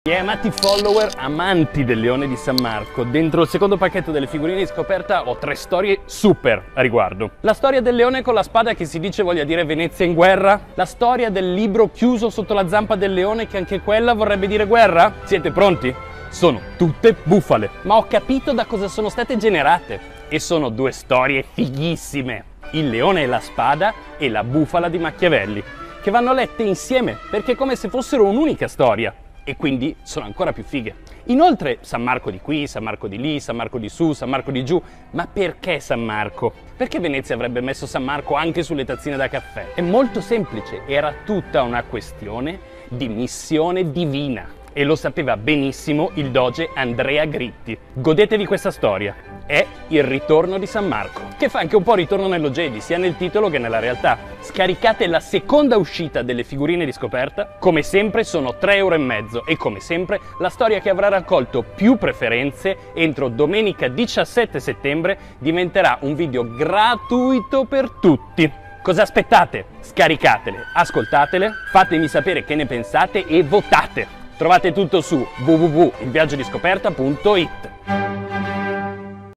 Miei amati follower amanti del Leone di San Marco, dentro il secondo pacchetto delle figurine di scoperta ho 3 storie super a riguardo. La storia del leone con la spada che si dice voglia dire Venezia in guerra, la storia del libro chiuso sotto la zampa del leone che anche quella vorrebbe dire guerra. Siete pronti? Sono tutte bufale, ma ho capito da cosa sono state generate e sono 2 storie fighissime. Il leone e la spada e la bufala di Machiavelli, che vanno lette insieme perché è come se fossero un'unica storia. E quindi sono ancora più fighe. Inoltre San Marco di qui, San Marco di lì, San Marco di su, San Marco di giù. Ma perché San Marco? Perché Venezia avrebbe messo San Marco anche sulle tazzine da caffè? È molto semplice, era tutta una questione di missione divina. E lo sapeva benissimo il doge Andrea Gritti. Godetevi questa storia. È il ritorno di San Marco, che fa anche un po' ritorno nello Jedi, sia nel titolo che nella realtà. Scaricate la seconda uscita delle figurine di scoperta, come sempre sono 3,5 € e come sempre la storia che avrà raccolto più preferenze entro domenica 17 settembre diventerà un video gratuito per tutti. Cosa aspettate? Scaricatele, ascoltatele, fatemi sapere che ne pensate e votate. Trovate tutto su www.ilviaggiodiscoperta.it.